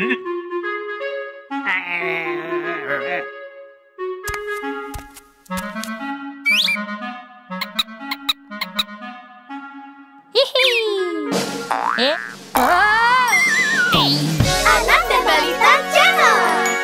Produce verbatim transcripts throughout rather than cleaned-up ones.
Hihi. Eh? Oh. Anak dan Balita Channel.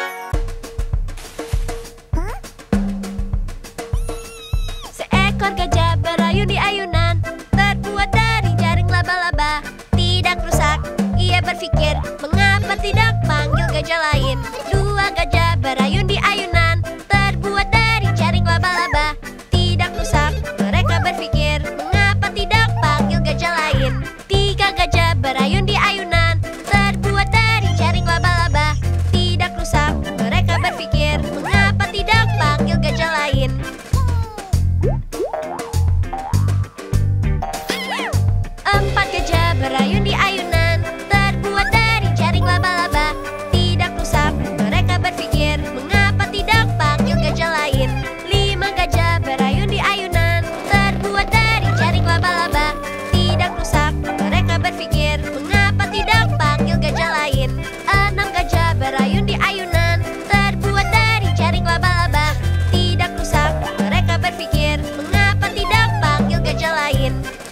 Seekor gajah berayun di ayunan, terbuat dari jaring laba-laba. Tidak rusak, ia berpikir, mengapa tidak panggil gajah lain? Dua gajah berayun di ayunan, terbuat dari jaring laba-laba. Tidak rusak, mereka berpikir, mengapa tidak panggil gajah lain? Tiga gajah berayun di ayunan, terbuat dari jaring laba-laba. Tidak rusak, mereka berpikir, mengapa tidak panggil gajah lain? Empat gajah berayun di ayunan, terbuat dari jaring laba-laba. Tidak rusak, mereka berpikir, mengapa tidak panggil gajah lain? Lima gajah berayun di ayunan, terbuat dari jaring laba-laba. Tidak rusak, mereka berpikir, mengapa tidak panggil gajah lain? Enam gajah berayun di ayunan, terbuat dari jaring laba-laba. Tidak rusak, mereka berpikir, mengapa tidak panggil gajah lain?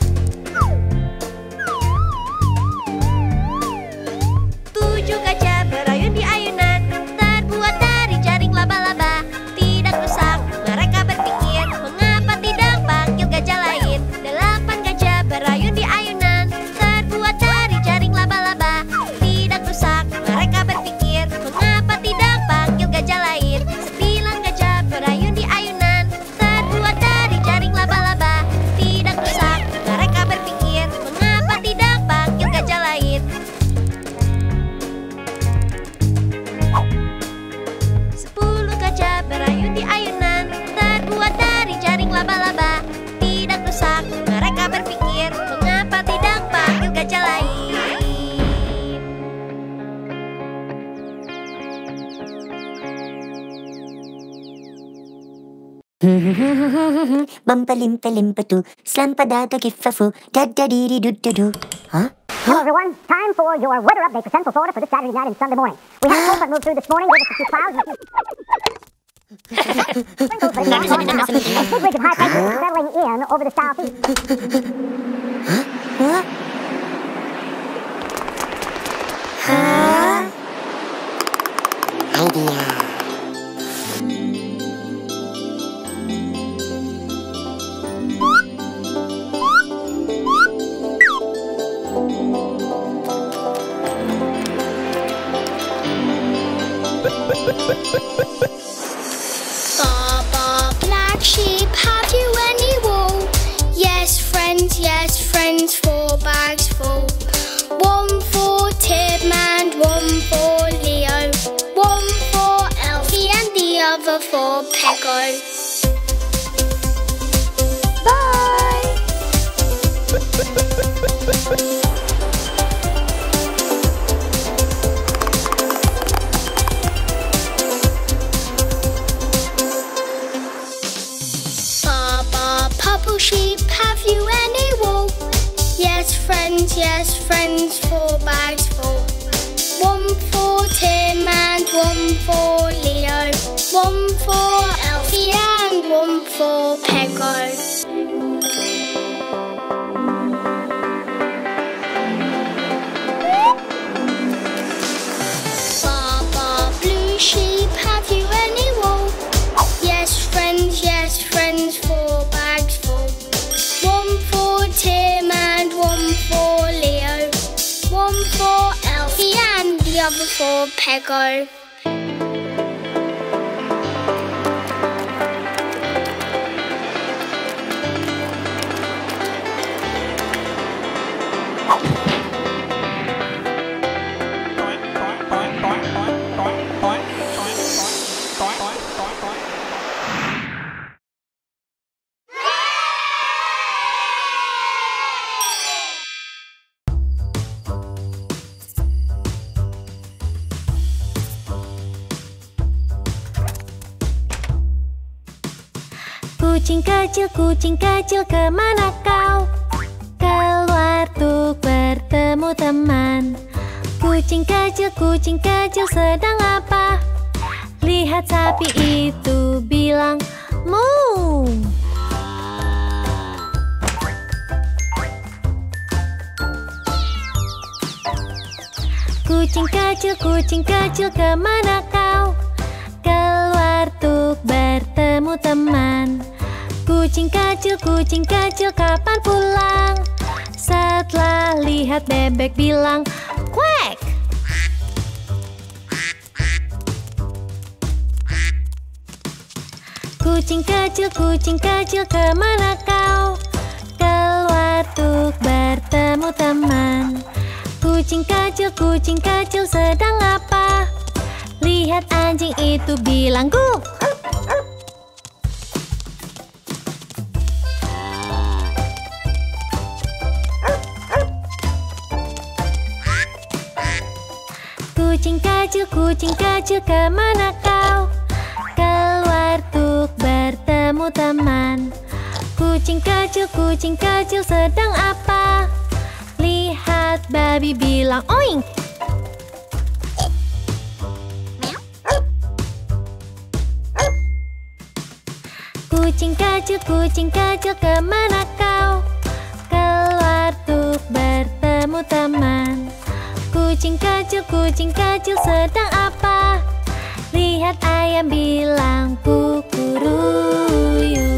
Tujuh gajah berayun di ayunan, terbuat dari jaring laba-laba. Tidak rusak, mereka berpikir, mengapa tidak panggil gajah lain? Delapan gajah berayun di ayunan, terbuat dari jaring laba-laba. Tidak rusak, mereka berpikir, mengapa tidak panggil gajah lain? Sembilan gajah berayun di ayunan, terbuat dari jaring laba-laba. Tidak rusak, mereka berpikir, mengapa tidak panggil gajah lain? Sepuluh gajah berayun di ayunan, terbuat dari jaring laba-laba. Tidak rusak, mereka berpikir, mengapa tidak panggil gajah lain? Bumpa-limpa-limpa-doo, slampa-da-da-giffa-foo, da-da-dee-dee-doo-doo-doo. Huh? Hello, everyone. Time for your weather update for Central Florida for this Saturday night and Sunday morning. We had a cold front move through this morning, gave us a few clouds and a few sprinkles, but it's not gone now. A big ridge of high pressure is settling in over the southeast. Huh? Huh? Idea. Baba, black sheep, have you any wool? Yes, friends, yes, friends, four bags full. One for Tim and one for Leo. One for Elfie and the other for Pego. Bye! Baba, purple sheep, have you any wool? Yes, friends, yes, friends, four bags full. One for Tim and one for Leo. One for Elfie and one for Pego. Baba, blue sheep, have you any wool? Yes, friends, yes, friends, four bags full. One for Tim and one for Leo. One for Elfie and the other for Pego. Kucing kecil, kucing kecil, kemana kau? Keluar untuk bertemu teman. Kucing kecil, kucing kecil sedang apa? Lihat sapi itu bilang mu. Kucing kecil, kucing kecil kemana kau? Keluar tuk bertemu teman. Kucing kecil, kucing kecil kapan pulang? Setelah lihat bebek bilang kuek. Kucing kecil, kucing kecil kemana kau? Keluar tuk bertemu teman. Kucing kecil, kucing kecil sedang apa? Lihat anjing itu bilang guk. Kucing kecil, kucing kecil kemana kau? Keluar tuk bertemu teman. Kucing kecil, kucing kecil sedang apa? Lihat babi bilang oink. Kucing kecil, kucing kecil kemana kau? Keluar tuk bertemu teman. Kucing kecil, kucing kecil sedang apa? Lihat ayam bilang kukuruyu.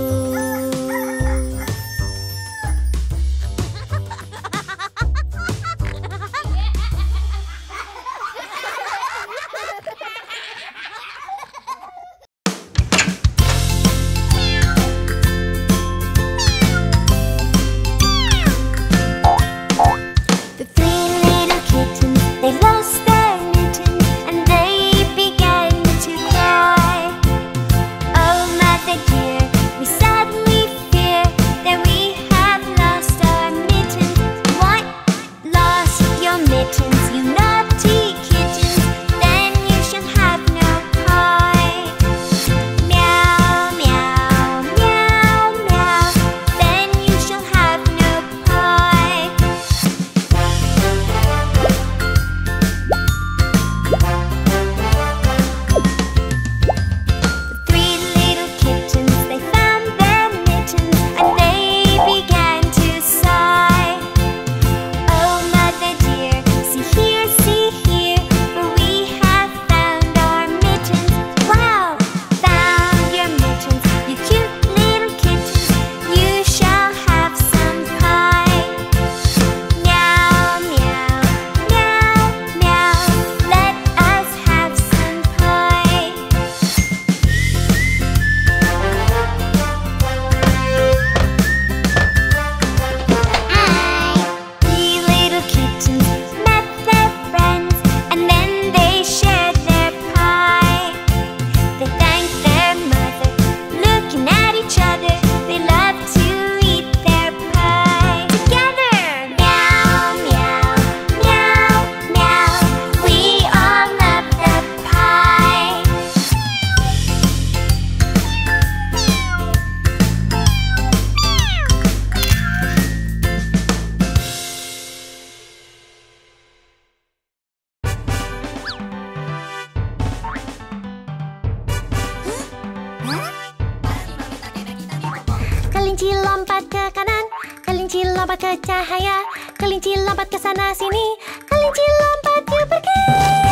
Kelinci lompat ke kanan, kelinci lompat ke cahaya, kelinci lompat ke sana sini, kelinci lompat yuk pergi.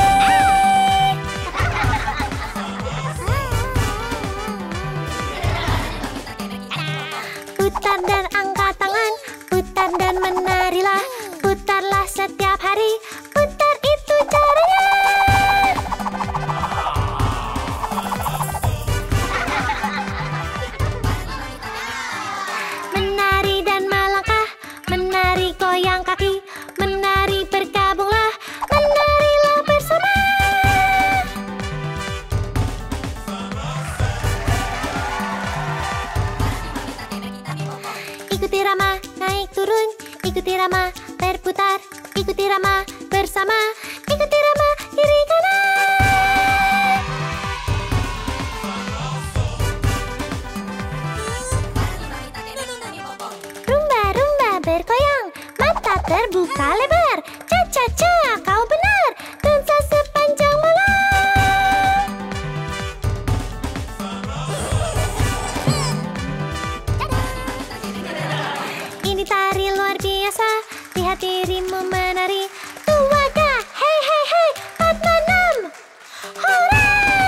Putar dan angkat tangan, putar dan menarilah, putarlah setiap hari, putar itu caranya. Menari dan melangkah, menari goyang kaki, menari bergabunglah, menarilah bersama. Ikuti rama, naik turun, ikuti rama, berputar, ikuti rama, bersama, ikuti rama, kiri kanan. Rumba, rumba bergoyang, mata terbuka lebar, cha-cha-cha, kau mau menari. Tuaka, hei hei hei, empat enam. Hore!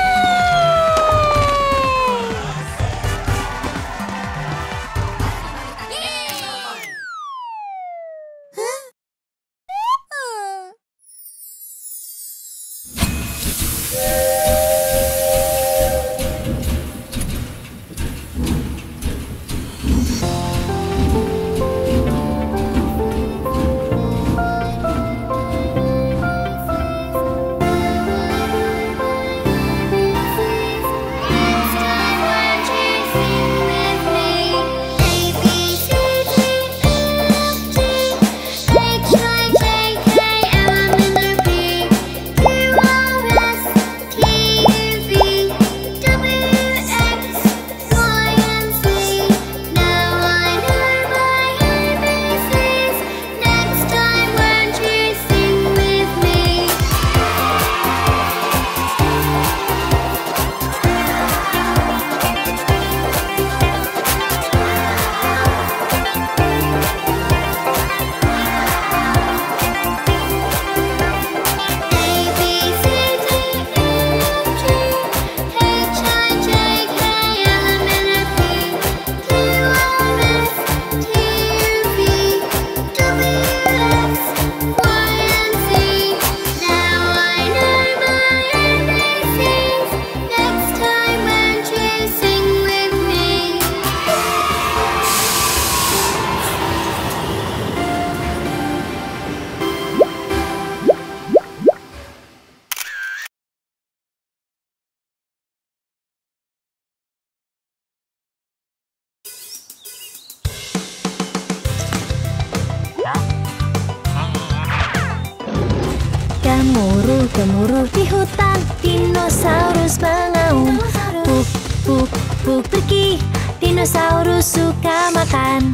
Gemuruh di hutan, dinosaurus mengaum. Puk, puk, puk pergi, dinosaurus suka makan.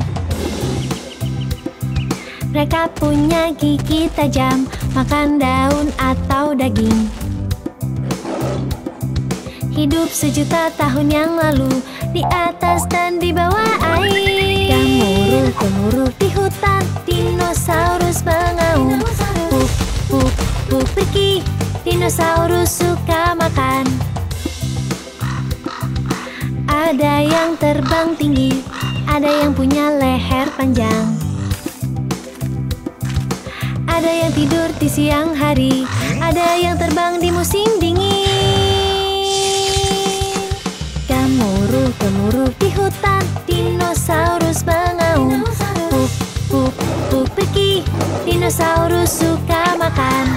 Mereka punya gigi tajam, makan daun atau daging. Hidup sejuta tahun yang lalu, di atas dan di bawah air. Gemuruh, gemuruh di hutan, dinosaurus mengaum. Puk, puk, puk pergi, dinosaurus suka makan. Ada yang terbang tinggi, ada yang punya leher panjang. Ada yang tidur di siang hari, ada yang terbang di musim dingin. Gemuruh, gemuruh di hutan, dinosaurus mengaum. Puk, puk, puk pergi, dinosaurus suka makan.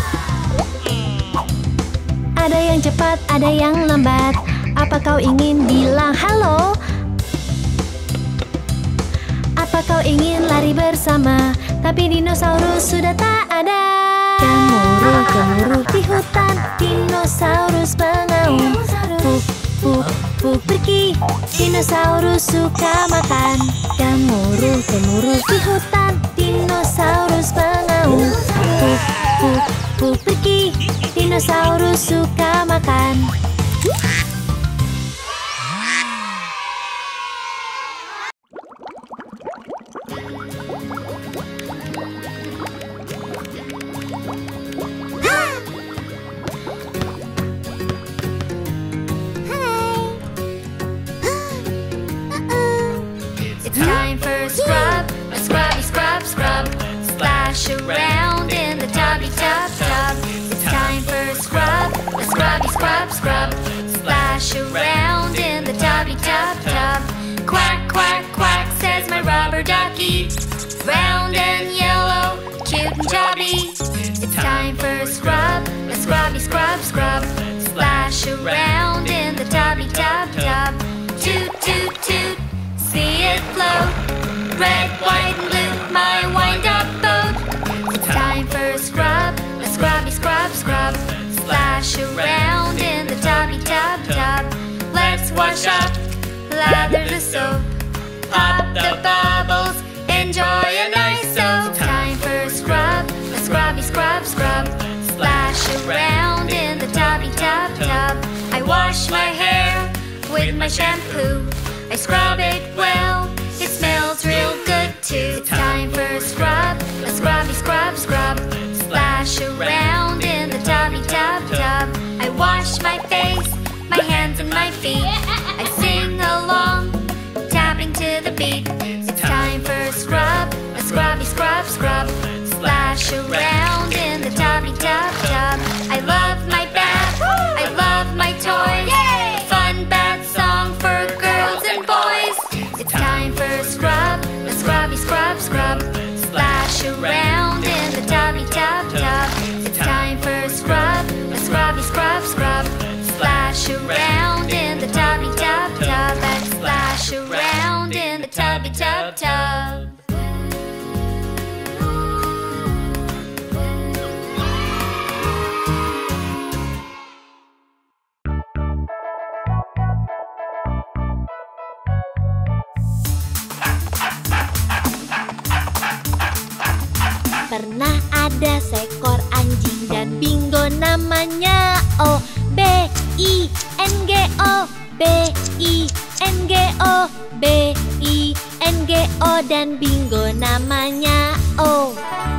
Ada yang cepat, ada yang lambat. Apa kau ingin bilang halo? Apa kau ingin lari bersama? Tapi dinosaurus sudah tak ada. Gemuruh, gemuruh di hutan, dinosaurus mengaum. Puk, puk, puk pergi, dinosaurus suka makan. Gemuruh, gemuruh di hutan, dinosaurus mengaum. Puk, puk, puk pergi, dinosaurus suka makan. Around in the tubby tub tub. It's time for a scrub, a scrubby scrub scrub. Splash around in the tubby tub tub. Quack quack quack says my rubber ducky. Round and yellow, cute and chubby. It's time for a scrub, a scrubby scrub scrub. Splash around in the tubby tub tub. Toot toot toot, see it float. Red, white and blue, my wind-up boat. It's time for a scrub, a scrubby scrub scrub. Splash around in the tubby tub tub. Let's wash up, lather the soap. Pop the bubbles, enjoy a nice soap. Time for a scrub, a scrubby scrub scrub. Splash around in the tubby tub tub. I wash my hair with my shampoo. I scrub it well, it smells real good too. Time for a scrub, a scrubby scrub feet. I sing along, tapping to the beat. It's time for a scrub, a scrubby scrub scrub. Splash around in the tubby tub tub. I love my bath, I love my toys. Fun bath song for girls and boys. It's time for a scrub, a scrubby scrub scrub. Splash around in the tubby tub tub. It's time for a scrub, a scrubby scrub scrub. Splash around in the tubby tub tub. And splash around in the tubby tub tub. Pernah ada seekor anjing dan bingo namanya O. B I N G O, B I N G O, B I N G O, dan bingo namanya O.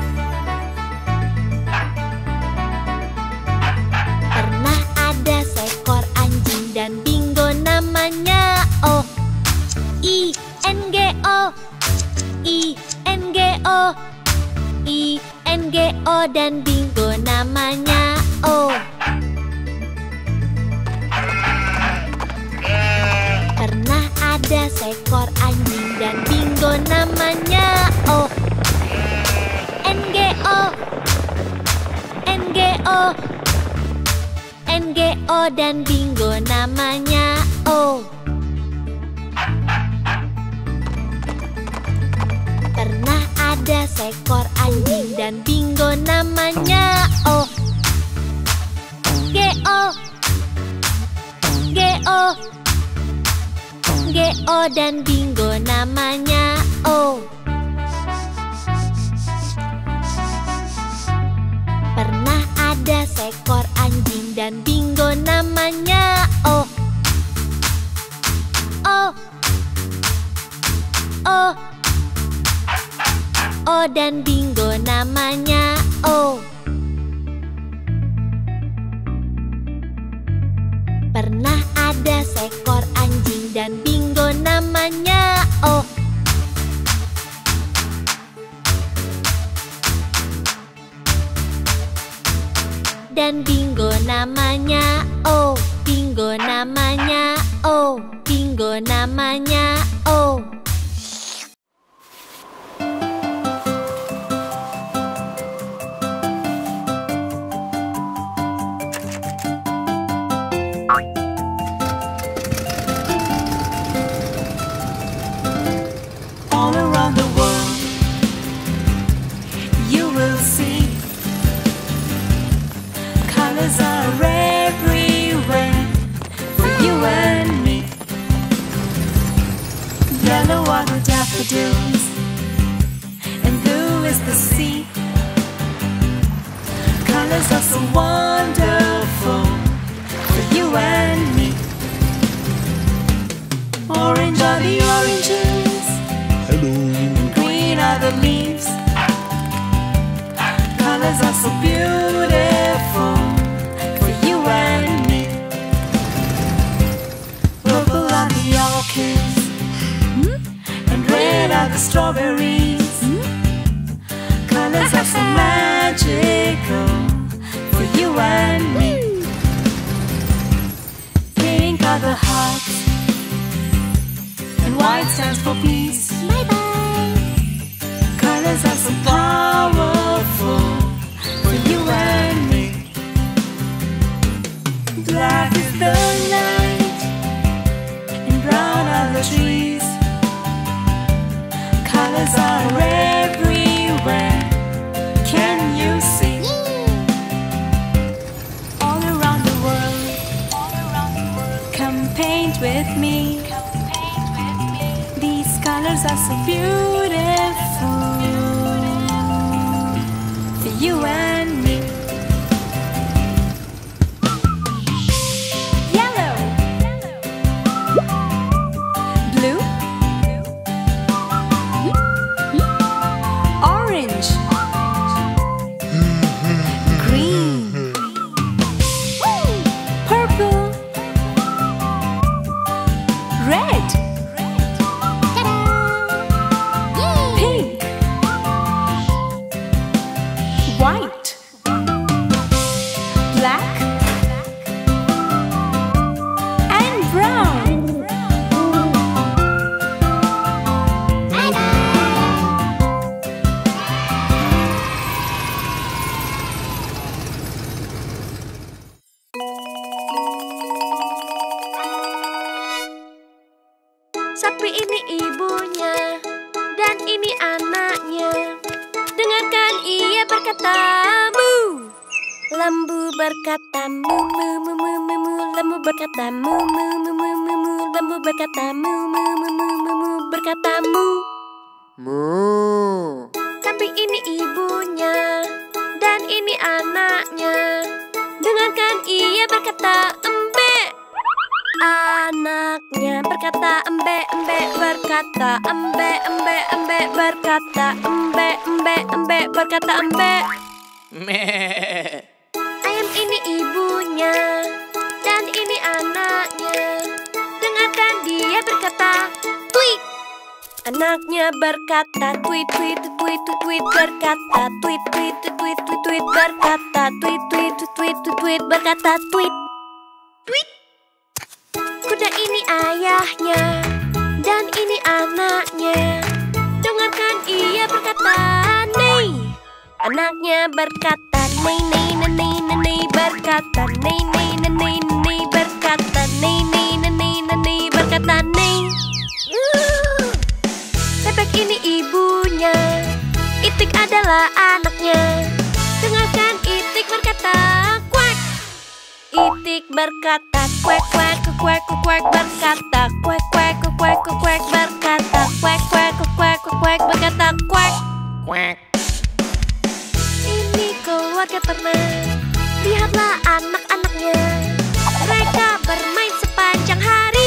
Pernah ada seekor anjing dan bingo namanya O. I N G O, I N G O, I N G O, dan bingo namanya O. Pernah ada seekor anjing dan bingo namanya O. N G O, N G O, N G O, dan bingo namanya O. Pernah ada seekor anjing dan bingo namanya O. G O, G O, G O, dan bingo namanya O. Pernah ada seekor anjing dan bingo namanya O. O, O, O, dan bingo namanya O. Pernah ada seekor anjing dan bingo namanya O. Dan bingo namanya O. Bingo namanya O. Bingo namanya O. daffodils, and blue is the sea. Colors are so wonderful for you and me. Orange are the oranges, hello, and green are the leaves. Colors are so beautiful for you and me. Purple are the orchids, and red are the strawberries. Colors are so magical for you and me. Pink are the hearts, and white stands for peace. Bye bye. Colors are so powerful for you and me. Black is the night, and brown are the trees. Colors are everywhere, can you see? All around the world, come paint with me. These colors are so beautiful for you and me. Yellow, blue, orange, green, purple, berkata mu. Lembu berkata mu mu mu mu mu mu. Lembu berkata mu mu mu mu mu mu. Lembu berkata mu mu mu mu mu mu. Berkata mu. Mu. Kambing ini ibunya dan ini anaknya. Dengarkan ia berkata embe. Anaknya berkata embe embe berkata embe embe embe berkata embe embe embe berkata embe. Meh. Ayam ini ibunya dan ini anaknya. Dengarkan dia berkata tweet. Anaknya berkata tweet tweet tweet tweet berkata tweet tweet tweet tweet tweet berkata tweet tweet tweet tweet berkata tweet. Tweet. Kuda ini ayahnya dan ini anaknya. Dengarkan ia berkata nei. Anaknya berkata nei nei nei nei nei berkata nei nei nei nei berkata nei nei nei nei berkata nei. Bebek ini ibunya, itik adalah anaknya. Dengarkan itik berkata kuek. Itik berkata kuek kuek kuek kuek berkata kuek kuek kuek kuek berkata kuek kuek kuek kuek berkata kuek. Kuek. Ini keluarga ternak. Lihatlah anak-anaknya. Mereka bermain sepanjang hari.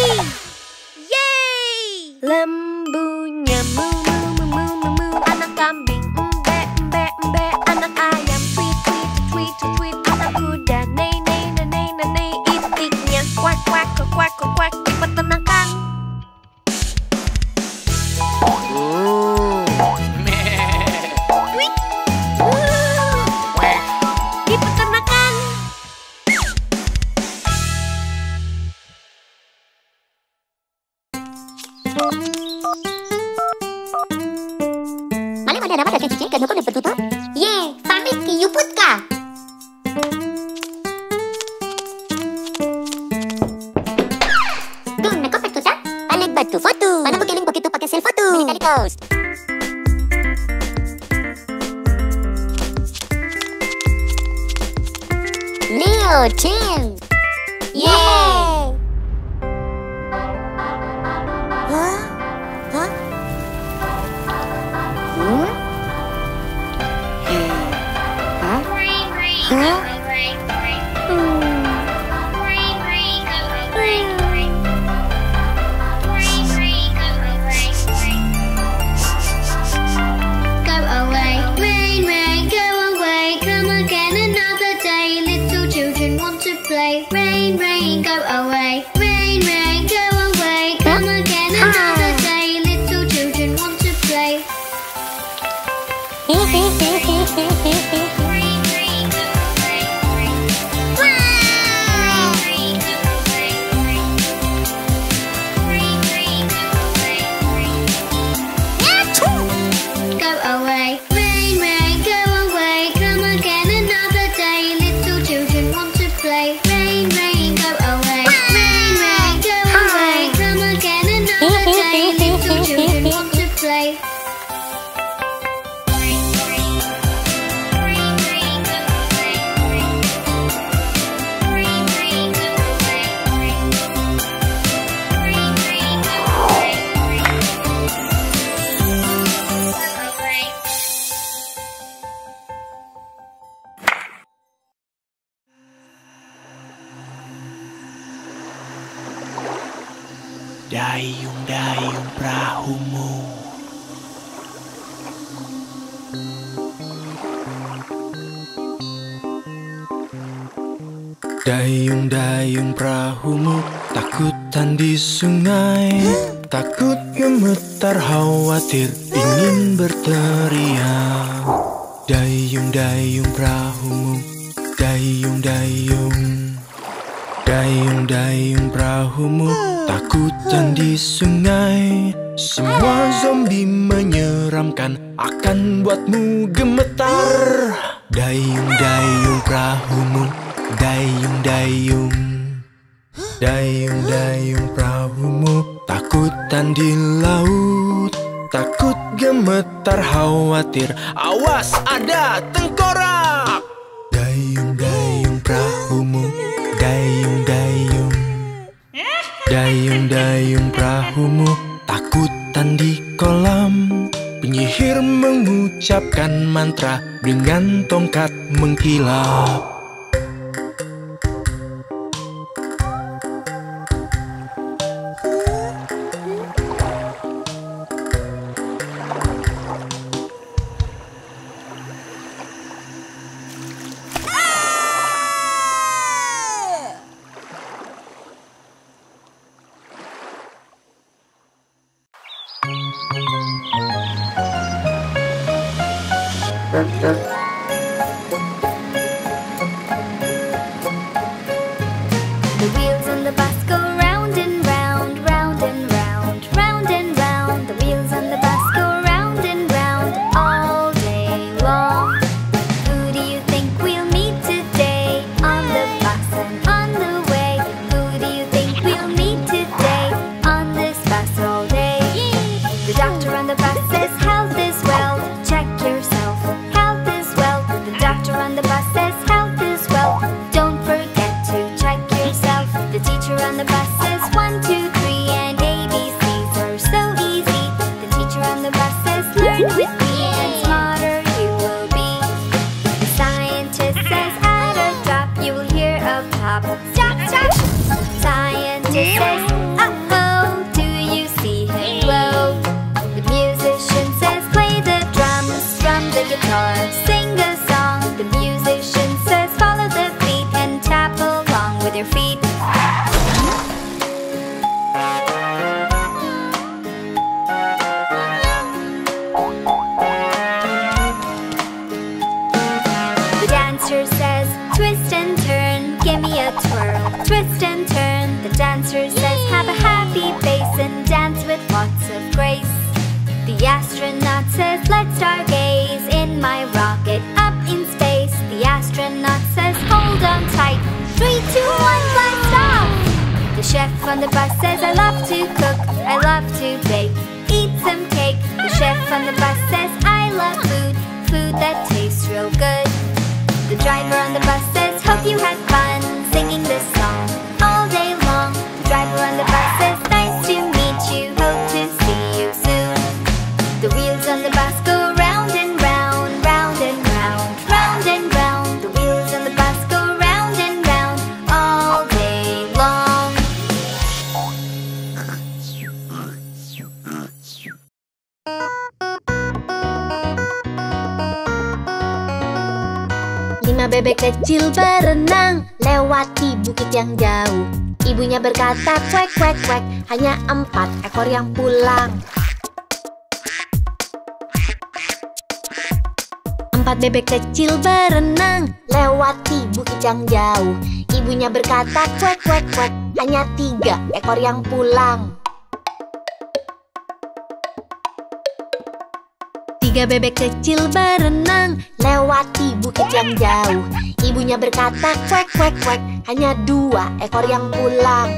Yeay! Lembunya mu mu mu mu mu mu. Anak kambing embe embe embe. Anak ayam tweet tweet tweet tweet. Anak kuda nei nei nei nei nei. Itiknya kuek kuek kuek kuek di peternakan. Meh. Tweet. Wuh. Kuek. Di peternakan. Mali mana nama dari cincin kan aku betul. Ye, pamit ke Yuputka. Dung, nak apa tu sah? Balik batu foto. Mana begiling begitu pakai selfie foto. Military coast. Leo team. Yeay. Hah? Hah? Hmm? Hah? Hah? Go away, rain, rain, go away. Come again another day. Little children want to play. Rain, rain, go away. Rain, rain, go away. Come again another day. Little children want to play. Rain, rain, go away. Rain, rain, go away. Rain, rain, go away. Go away, rain, rain, go away. Come again another day. Little children want to play. Rain, rain, go away. Rain, rain, go away. Come again another day. Little children want to play. Rain, rain, rain, rain, go away. Rain, rain, go away. Rain, rain, go away. Go away. Dayung-dayung perahumu. Dayung-dayung perahumu takutan di sungai. Takut gemetar khawatir ingin berteriak. Dayung-dayung perahumu, dayung-dayung. Dayung-dayung perahumu takutan di sungai. Semua zombie menyeramkan akan buatmu gemetar. Dayung-dayung perahumu, dayung-dayung. Dayung-dayung perahumu takutan di laut. Takut gemetar khawatir, awas ada tengkorak. perahumu, takutan di kolam. Penyihir mengucapkan mantra dengan tongkat mengkilap. The wheels on the bus go round and round, round and round, round and round. The wheels on the bus go round and round all day long. Who do you think we'll meet today on the bus and on the way? Who do you think we'll meet today on this bus all day? The doctor on the bus says health is wealth, check yourself. Health is wealth. The doctor on the bus says health is wealth, don't forget to check yourself. The teacher on the bus says one, two, three, and A B C's are so easy. The teacher on the bus says learn with me and smarter you will be. The scientist says at a drop you will hear a pop. Stop, stop! Scientist says uh-oh, do you see him glow? The musician says play the drums, strum the guitar, sing a song. The musician says follow the beat and tap along with your feet. The dancer says twist and turn, give me a twirl, twist and turn. The dancer says have a happy face and dance with lots of grace. The astronaut says let's stargaze in my rocket up in space. The astronaut says hold on tight, three, two, one, blast off. The chef on the bus says I love to cook, I love to bake, eat some cake. The chef on the bus says I love food, food that tastes real good. The driver on the bus says hope you had fun singing this song all day long. The driver on the bus says nice to meet you, hope to see you soon. The wheels on the bus go round and round, round and round, round and round. The wheels on the bus go round and round all day long. Lima bebek kecil berenang lewati bukit yang jauh. Ibunya berkata kwek kwek kwek, hanya empat ekor yang pulang. Empat bebek kecil berenang lewati bukit yang jauh. Ibunya berkata kwek kwek kwek, hanya tiga ekor yang pulang. Tiga bebek kecil berenang lewati bukit yang jauh. Ibunya berkata kwek kwek kwek, hanya dua ekor yang pulang.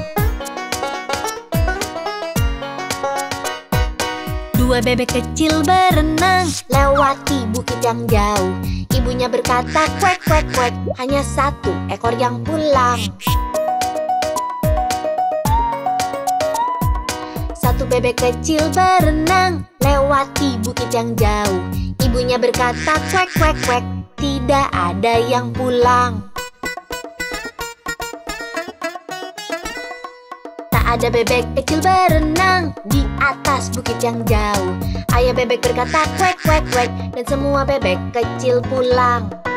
Dua bebek kecil berenang lewati bukit yang jauh. Ibunya berkata kwek kwek kwek, hanya satu ekor yang pulang. Satu bebek kecil berenang lewati bukit yang jauh. Ibunya berkata kwek kwek kwek, tidak ada yang pulang. Tak ada bebek kecil berenang di atas bukit yang jauh. Ayah bebek berkata kwek kwek kwek, dan semua bebek kecil pulang.